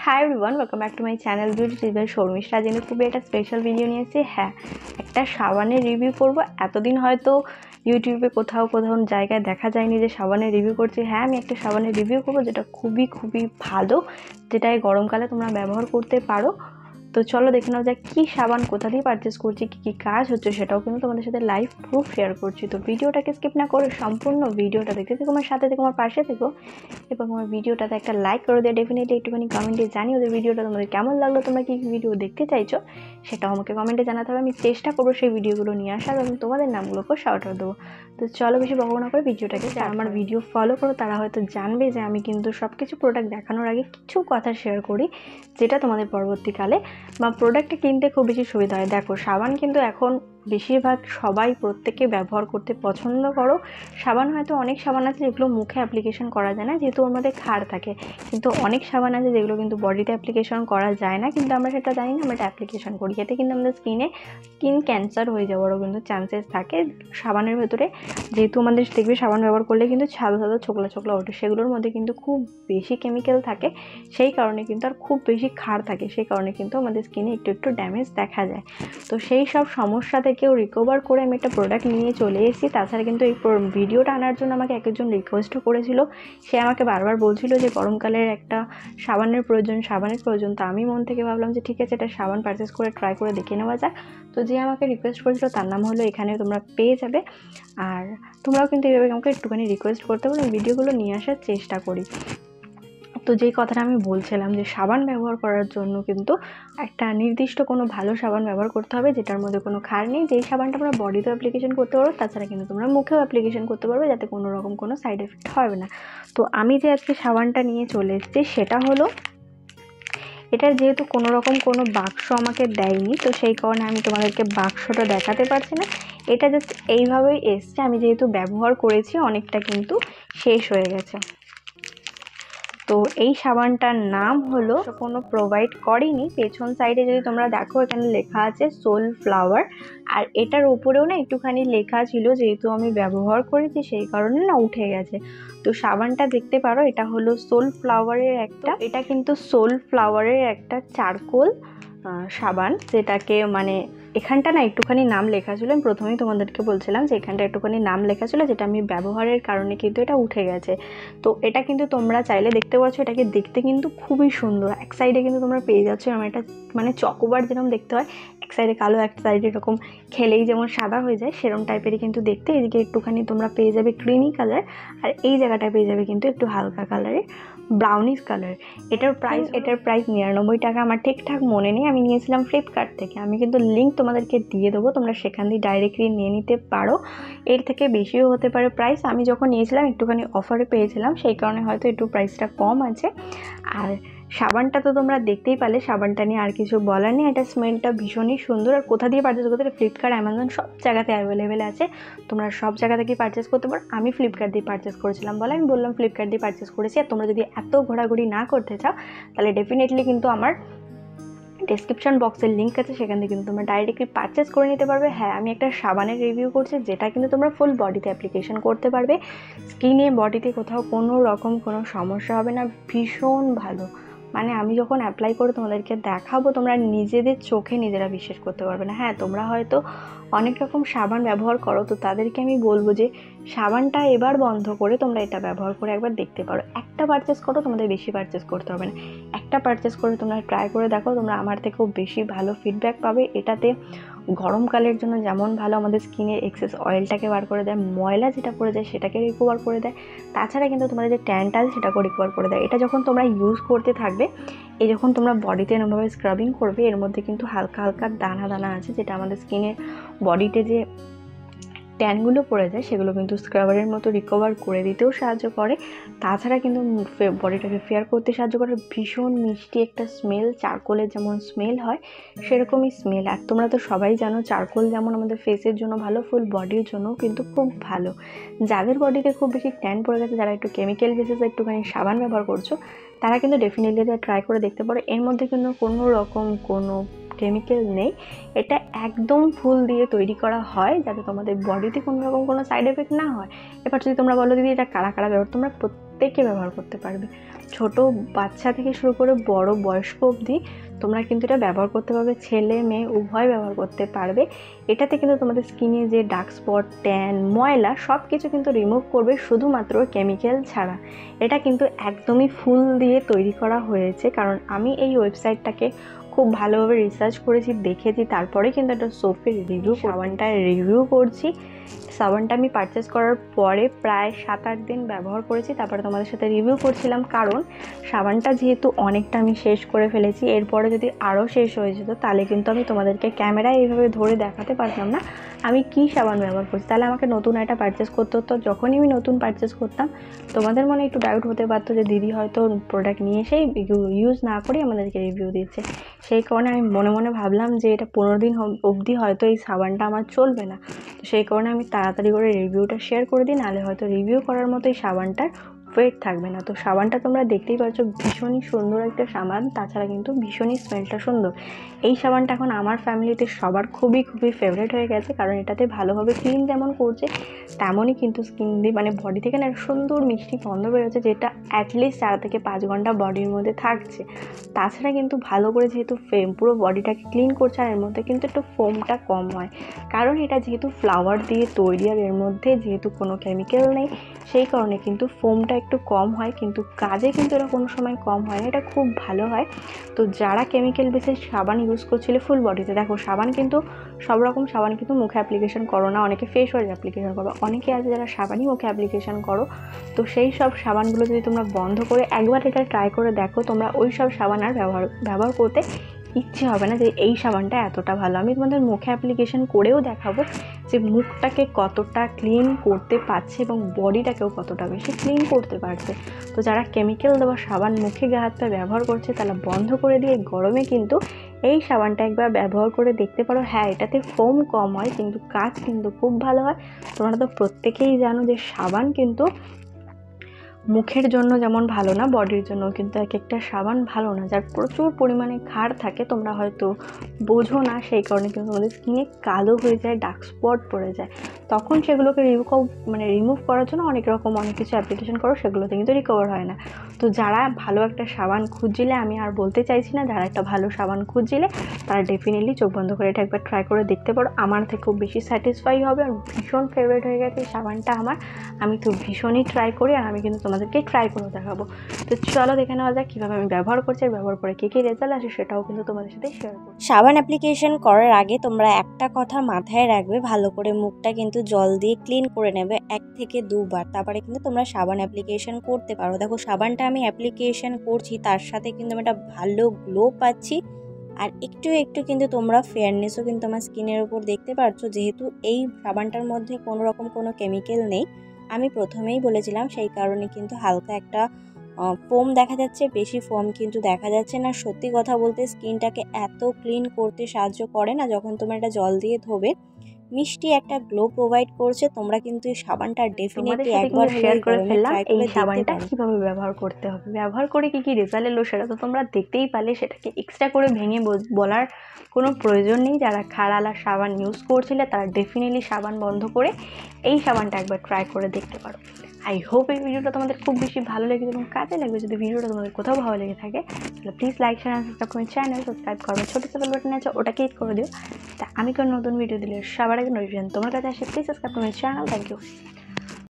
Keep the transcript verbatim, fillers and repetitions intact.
High everyone, welcome back to my channel beauty tips by Sharmistha. আজ আমি খুবই একটা স্পেশাল ভিডিও নিয়ে এসেছি। হ্যাঁ, একটা সাবানের রিভিউ করব। এতদিন হয়তো ইউটিউবে কোথাও কোথাও জায়গায় দেখা যায়নি যে সাবানের রিভিউ করছি। হ্যাঁ, আমি একটা সাবানের রিভিউ করবো যেটা খুবই খুবই ভালো, যেটা এই গরমকালে তোমরা ব্যবহার করতে পারো। তো চলো দেখে নাও যাক কী সাবান, কোথা দিয়ে পারচেস করছি, কী কী কাজ হচ্ছে, সেটাও কিন্তু তোমাদের সাথে লাইভ প্রুফ শেয়ার করছি। তো ভিডিওটাকে স্কিপ না করে সম্পূর্ণ ভিডিওটা দেখতে থেকো, আমার সাথে থেকে আমার পাশে থেকো এবং আমার ভিডিওটাতে একটা লাইক করে দেয়। ডেফিনেটলি একটুখানি কমেন্টে জানিও যে ভিডিওটা তোমাদের কেমন লাগলো, তোমরা কী কী ভিডিও দেখতে চাইছো সেটাও আমাকে কমেন্টে জানাতে হবে। আমি চেষ্টা করবো সেই ভিডিওগুলো নিয়ে আসার এবং তোমাদের নামগুলোকেও শাউট আউট দেবো। তো চলো বেশি বকবক না করে ভিডিওটাকে, যারা আমার ভিডিও ফলো করো তারা হয়তো জানবে যে আমি কিন্তু সব কিছু প্রোডাক্ট দেখানোর আগে কিছু কথা শেয়ার করি, যেটা তোমাদের পরবর্তীকালে বা প্রোডাক্টটা কিনতে খুব বেশি সুবিধা হয়। দেখো, সাবান কিন্তু এখন বেশিরভাগ সবাই প্রত্যেকে ব্যবহার করতে পছন্দ করো। সাবান হয়তো অনেক সাবান আছে যেগুলো মুখে অ্যাপ্লিকেশন করা যায় না, যেহেতু ওর মধ্যে ক্ষার থাকে, কিন্তু অনেক সাবান আছে যেগুলো কিন্তু বডিতে অ্যাপ্লিকেশন করা যায় না, কিন্তু আমরা সেটা জানি না, আমরা এটা অ্যাপ্লিকেশন করি। এতে কিন্তু আমাদের স্কিনে স্কিন ক্যান্সার হয়ে যাওয়ারও কিন্তু চান্সেস থাকে। সাবানের ভেতরে যেহেতু আমাদের দেখবে সাবান ব্যবহার করলে কিন্তু সাদা সাদা ছোকলা ছোকলা ওঠে, সেগুলোর মধ্যে কিন্তু খুব বেশি কেমিক্যাল থাকে, সেই কারণে কিন্তু আর খুব বেশি ক্ষার থাকে, সেই কারণে কিন্তু আমাদের স্কিনে একটু একটু ড্যামেজ দেখা যায়। তো সেই সব সমস্যা থেকেও রিকভার করে আমি একটা প্রোডাক্ট নিয়ে চলে এসেছি। তাছাড়া কিন্তু এই ভিডিওটা আনার জন্য আমাকে একজন রিকোয়েস্টও করেছিল, সে আমাকে বারবার বলছিল যে গরমকালের একটা সাবানের প্রয়োজন সাবানের প্রয়োজন তো আমি মন থেকে ভাবলাম যে ঠিক আছে, এটা সাবান পারচেস করে ট্রাই করে দেখে নেওয়া যাক। তো যে আমাকে রিকোয়েস্ট করেছিল তার নাম হলো, এখানে তোমরা পেয়ে যাবে। আর তোমরাও কিন্তু এইভাবে আমাকে একটুখানি রিকোয়েস্ট করতে পারো, ভিডিওগুলো নিয়ে আসার চেষ্টা করি। তো যেই কথাটা আমি বলছিলাম যে সাবান ব্যবহার করার জন্য কিন্তু একটা নির্দিষ্ট কোনো ভালো সাবান ব্যবহার করতে হবে, যেটার মধ্যে কোনো ক্ষার নেই, যেই সাবানটা তোমরা বডিতেও অ্যাপ্লিকেশন করতে পারো, তাছাড়া কিন্তু তোমরা মুখেও অ্যাপ্লিকেশন করতে পারবে, যাতে কোনো রকম কোনো সাইড এফেক্ট হবে না। তো আমি যে আজকে সাবানটা নিয়ে চলে এসেছি সেটা হলো, এটার যেহেতু কোনো রকম কোনো বাক্স আমাকে দেয়নি, তো সেই কারণে আমি তোমাদেরকে বাক্সটা দেখাতে পারছি না। এটা জাস্ট এইভাবেই এসছে, আমি যেহেতু ব্যবহার করেছি অনেকটা কিন্তু শেষ হয়ে গেছে। তো এই সাবানটার নাম হলো, কোনো প্রোভাইড করেনি, পেছন সাইডে যদি তোমরা দেখো এখানে লেখা আছে সোল ফ্লাওয়ার, আর এটার উপরেও না একটুখানি লেখা ছিল, যেহেতু আমি ব্যবহার করেছি সেই কারণে না উঠে গেছে। তো সাবানটা দেখতে পারো, এটা হলো সোল ফ্লাওয়ারের একটা, এটা কিন্তু সোল ফ্লাওয়ারের একটা চারকোল সাবান, যেটাকে মানে এখানটা না একটুখানি নাম লেখা ছিল, আমি প্রথমেই তোমাদেরকে বলছিলাম যে এখানটা একটুখানি নাম লেখা ছিল, যেটা আমি ব্যবহারের কারণে কিন্তু এটা উঠে গেছে। তো এটা কিন্তু তোমরা চাইলে দেখতে পাচ্ছ, এটাকে দেখতে কিন্তু খুবই সুন্দর। এক সাইডে কিন্তু তোমরা পেয়ে যাচ্ছ আমার এটা মানে চকোবার যেরকম দেখতে হয়, এক সাইডে কালো এক সাইডে এরকম খেলেই যেমন সাদা হয়ে যায় সেরকম টাইপেরই কিন্তু দেখতে। এদিকে একটুখানি তোমরা পেয়ে যাবে ক্রিমি কালার, আর এই জায়গাটায় পেয়ে যাবে কিন্তু একটু হালকা কালারের ব্রাউনিশ কালার। এটার প্রাইস এটার প্রাইস নিরানব্বই টাকা, আমার ঠিকঠাক মনে নেই, আমি নিয়েছিলাম ফ্লিপকার্ট থেকে। আমি কিন্তু লিঙ্ক তোমাদেরকে দিয়ে দেবো, তোমরা সেখান দিয়ে ডাইরেক্টলি নিয়ে নিতে পারো। এর থেকে বেশিও হতে পারে প্রাইস, আমি যখন নিয়েছিলাম একটুখানি অফারে পেয়েছিলাম, সেই কারণে হয়তো একটু প্রাইসটা কম আছে। আর সাবানটা তো তোমরা দেখতেই পারলে, সাবানটা নিয়ে আর কিছু বলার নেই, এটা স্মেলটা ভীষণই সুন্দর। আর কোথা দিয়ে পারচেস করতে পারো, ফ্লিপকার্ট অ্যামাজন সব জায়গাতে অ্যাভেলেবেল আছে, তোমরা সব জায়গা থেকেই পারচেস করতে পারো। আমি ফ্লিপকার্ট দিয়ে পারচেস করেছিলাম বলে আমি বললাম ফ্লিপকার্ট দিয়ে পারচেস করেছি। আর তোমরা যদি এত ঘোরাঘুরি না করতে চাও তাহলে ডেফিনেটলি কিন্তু আমার ডেসক্রিপশন বক্সের লিঙ্ক আছে, সেখান থেকে কিন্তু তোমরা ডাইরেক্টলি পারচেস করে নিতে পারবে। হ্যাঁ, আমি একটা সাবানের রিভিউ করছি, যেটা কিন্তু তোমরা ফুল বডিতে অ্যাপ্লিকেশন করতে পারবে, স্কিনে বডিতে কোথাও কোনো রকম কোনো সমস্যা হবে না, ভীষণ ভালো। মানে আমি যখন অ্যাপ্লাই করে তোমাদেরকে দেখাবো, তোমরা নিজেদের চোখে নিজেরা বিশ্বাস করতে পারবে না। হ্যাঁ, তোমরা হয়তো অনেক রকম সাবান ব্যবহার করো, তো তাদেরকে আমি বলবো যে সাবানটা এবার বন্ধ করে তোমরা এটা ব্যবহার করে একবার দেখতে পারো। একটা পারচেস করো, তোমাদের বেশি পারচেস করতে হবে না, একটা পারচেস করে তোমরা ট্রাই করে দেখো, তোমরা আমার থেকেও বেশি ভালো ফিডব্যাক পাবে। এটাতে গরমকালের জন্য যেমন ভালো, আমাদের স্কিনের এক্সেস অয়েলটাকে বার করে দেয়, ময়লা যেটা পড়ে যায় সেটাকে রিকভার করে দেয়, তাছাড়া কিন্তু তোমাদের যে ট্যানটা আছে সেটাকেও রিকভার করে দেয়। এটা যখন তোমরা ইউজ করতে থাকবে, এই যখন তোমরা বডিতে এরকমভাবে স্ক্রাবিং করবে, এর মধ্যে কিন্তু হালকা হালকা দানা দানা আছে, যেটা আমাদের স্কিনের বডিতে যে ট্যানগুলো পড়ে যায় সেগুলো কিন্তু স্ক্রাবারের মতো রিকভার করে দিতেও সাহায্য করে। তাছাড়া কিন্তু বডিটাকে ফেয়ার করতে সাহায্য করে। ভীষণ মিষ্টি একটা স্মেল, চারকোলের যেমন স্মেল হয় সেরকমই স্মেল। আর তোমরা তো সবাই জানো চারকোল যেমন আমাদের ফেসের জন্য ভালো, ফুল বডির জন্য কিন্তু খুব ভালো। যাদের বডিতে খুব বেশি ট্যান পড়ে গেছে, যারা একটু কেমিক্যাল বেসিস একটুখানি সাবান ব্যবহার করছো, তারা কিন্তু ডেফিনেটলি এটা ট্রাই করে দেখতে পারো। এর মধ্যে কিন্তু কোনো রকম কোনো কেমিক্যাল নেই, এটা একদম ফুল দিয়ে তৈরি করা হয় যাতে তোমাদের বডিতে কোনো রকম কোনো সাইড এফেক্ট না হয়। এবার যদি তোমরা বলো দিদি এটা কারা কারা ব্যবহার, তোমরা প্রত্যেকে ব্যবহার করতে পারবে, ছোট বাচ্চা থেকে শুরু করে বড় বয়স্ক অবধি তোমরা কিন্তু এটা ব্যবহার করতে পারবে, ছেলে মেয়ে উভয় ব্যবহার করতে পারবে। এটাতে কিন্তু তোমাদের স্কিনে যে ডার্ক স্পট, ট্যান, ময়লা সব কিছু কিন্তু রিমুভ করবে শুধুমাত্র কেমিক্যাল ছাড়া। এটা কিন্তু একদমই ফুল দিয়ে তৈরি করা হয়েছে, কারণ আমি এই ওয়েবসাইটটাকে খুব ভালোভাবে রিসার্চ করেছি, দেখেছি, তারপরে কিন্তু একটা সোপের রিভিউ, সাবানটা রিভিউ করছি। সাবানটা আমি পারচেস করার পরে প্রায় সাত আট দিন ব্যবহার করেছি, তারপরে তোমাদের সাথে রিভিউ করছিলাম, কারণ সাবানটা যেহেতু অনেকটা আমি শেষ করে ফেলেছি, এরপরে যদি আরও শেষ হয়ে যেত তাহলে কিন্তু আমি তোমাদেরকে ক্যামেরায় এইভাবে ধরে দেখাতে পারতাম না আমি কি সাবান ব্যবহার করছি, তাহলে আমাকে নতুন একটা পারচেস করতে হতো। যখনই আমি নতুন পারচেস করতাম তোমাদের মনে একটু ডাউট হতে পারতো যে দিদি হয়তো প্রোডাক্ট নিয়ে এসেই ইউজ না করে আমাদেরকে রিভিউ দিচ্ছে। সেই কারণে আমি মনে মনে ভাবলাম যে এটা পনেরো দিন অবধি হয়তো এই সাবানটা আমার চলবে না, তো সেই কারণে আমি তাড়াতাড়ি করে রিভিউটা শেয়ার করে দিই, নাহলে হয়তো রিভিউ করার মতো এই সাবানটার ওয়েট থাকবে না। তো সাবানটা তোমরা দেখতেই পাচ্ছ ভীষণই সুন্দর একটা সাবান, তাছাড়া কিন্তু ভীষণই স্মেলটা সুন্দর। এই সাবানটা এখন আমার ফ্যামিলিতে সবার খুবই খুবই ফেভারিট হয়ে গেছে, কারণ এটাতে ভালোভাবে ক্লিন যেমন করছে তেমনই কিন্তু স্কিন দিয়ে মানে বডি থেকে না সুন্দর মিষ্টি গন্ধ বেরোচ্ছে, যেটা অ্যাটলিস্ট চার থেকে পাঁচ ঘন্টা বডির মধ্যে থাকছে। তাছাড়া কিন্তু ভালো করে যেহেতু ফেম পুরো বডিটাকে ক্লিন করছে, আর এর মধ্যে কিন্তু একটু ফোমটা কম হয়, কারণ এটা যেহেতু ফ্লাওয়ার দিয়ে তৈরি আর এর মধ্যে যেহেতু কোনো কেমিক্যাল নেই, সেই কারণে কিন্তু ফোমটা একটু কম হয়, কিন্তু কাজে কিন্তু এটা কোনো সময় কম হয় না, এটা খুব ভালো হয়। তো যারা কেমিক্যাল বেসিস সাবান ইউজ করছিলে ফুল বডিতে, দেখো সাবান কিন্তু সব রকম সাবান কিন্তু মুখে অ্যাপ্লিকেশন করো না, অনেকে ফেস ওয়াশ অ্যাপ্লিকেশন করো, অনেকে আছে যারা সাবানই মুখে অ্যাপ্লিকেশন করো। তো সেই সব সাবানগুলো যদি তোমরা বন্ধ করে একবার এটা ট্রাই করে দেখো, তোমরা ওই সব সাবান আর ব্যবহার ব্যবহার করতে ইচ্ছে হবে না যে এই সাবানটা এতটা ভালো। আমি তোমাদের মুখে অ্যাপ্লিকেশন করেও দেখাবো যে মুখটাকে কতটা ক্লিন করতে পারছে এবং বডিটাকেও কতটা বেশি ক্লিন করতে পারছে। তো যারা কেমিক্যাল দেওয়া সাবান মুখে গা হাত পা ব্যবহার করছে তারা বন্ধ করে দিয়ে গরমে কিন্তু এই সাবানটা একবার ব্যবহার করে দেখতে পারো। হ্যাঁ, এটাতে ফোম কম হয় কিন্তু কাজ কিন্তু খুব ভালো হয়। তোমরা তো প্রত্যেকেই জানো যে সাবান কিন্তু মুখের জন্য যেমন ভালো না, বডির জন্য কিন্তু এক একটা সাবান ভালো না, যার প্রচুর পরিমাণে ক্ষার থাকে, তোমরা হয়তো বোঝো না, সেই কারণে কিন্তু তোমাদের স্কিনে কালো হয়ে যায়, ডার্ক স্পট পড়ে যায়, তখন সেগুলোকে রিমুভ মানে রিমুভ করার জন্য অনেক রকম অনেক কিছু অ্যাপ্লিকেশন করো, সেগুলোতে কিন্তু রিকভার হয় না। তো যারা ভালো একটা সাবান খুঁজছিলে, আমি আর বলতে চাইছি না, যারা একটা ভালো সাবান খুঁজছিলে তারা ডেফিনেটলি চোখ বন্ধ করে এটা একবার ট্রাই করে দেখতে পারো। আমার থেকে খুব বেশি স্যাটিসফাই হবে আর ভীষণ ফেভারিট হয়ে গেছে এই সাবানটা আমার, আমি তো ভীষণই ট্রাই করি আর আমি কিন্তু তোমাদেরকে ট্রাই করে দেখাবো। তো চলো দেখে নেওয়া যাক কীভাবে আমি ব্যবহার করছি আর ব্যবহার করে কী কী রেজাল্ট আসে সেটাও কিন্তু তোমাদের সাথে শেয়ার করবো। সাবান অ্যাপ্লিকেশন করার আগে তোমরা একটা কথা মাথায় রাখবে, ভালো করে মুখটা কিন্তু জল দিয়ে ক্লিন করে নেবে এক থেকে দুবার, তারপরে কিন্তু তোমরা সাবান অ্যাপ্লিকেশন করতে পারো। দেখো সাবানটা আমি অ্যাপ্লিকেশন করছি, তার সাথে কিন্তু আমি একটা ভালো গ্লো পাচ্ছি, আর একটু একটু কিন্তু তোমরা ফেয়ারনেসও কিন্তু আমার স্কিনের উপর দেখতে পাচ্ছ, যেহেতু এই সাবানটার মধ্যে কোনো রকম কোনো কেমিক্যাল নেই। আমি প্রথমেই বলেছিলাম, সেই কারণে কিন্তু হালকা একটা ফোম দেখা যাচ্ছে, বেশি ফোম কিন্তু দেখা যাচ্ছে না। সত্যি কথা বলতে স্কিনটাকে এত ক্লিন করতে সাহায্য করে না, যখন তোমরা এটা জল দিয়ে ধোবে মিষ্টি একটা গ্লো প্রোভাইড করছে। তোমরা কিন্তু এই সাবানটা ডেফিনেটলি একবার শেয়ার করে ফেললাম এই সাবানটা কিভাবে ব্যবহার করতে হবে, ব্যবহার করে কি কি রেজাল্ট এলো সেটা তো তোমরা দেখতেই পারলে, সেটাকে এক্সট্রা করে ভেঙে বলার কোনো প্রয়োজন নেই। যারা খাড়ালা সাবান ইউজ করছিলে তারা ডেফিনেটলি সাবান বন্ধ করে এই সাবানটা একবার ট্রাই করে দেখতে পারো। আই হোপ এই ভিডিওটা তোমাদের খুব বেশি ভালো লেগেছে এবং কাজে লাগবে। যদি ভিডিওটা তোমাদের কোথাও ভালো লেগে থাকে তাহলে প্লিজ লাইক শেয়ার আর সাবস্ক্রাইব করে চ্যানেল সাবস্ক্রাইব করবে, ছোটো ছোটো বাটন আছে ওটাকে ক্লিক করে দিও, তা আমি কোনো নতুন ভিডিও দিলে সবার আগে নোটিফিকেশন তোমার কাছে আসে। প্লিজ সাবস্ক্রাইব করে চ্যানেল। Thank you.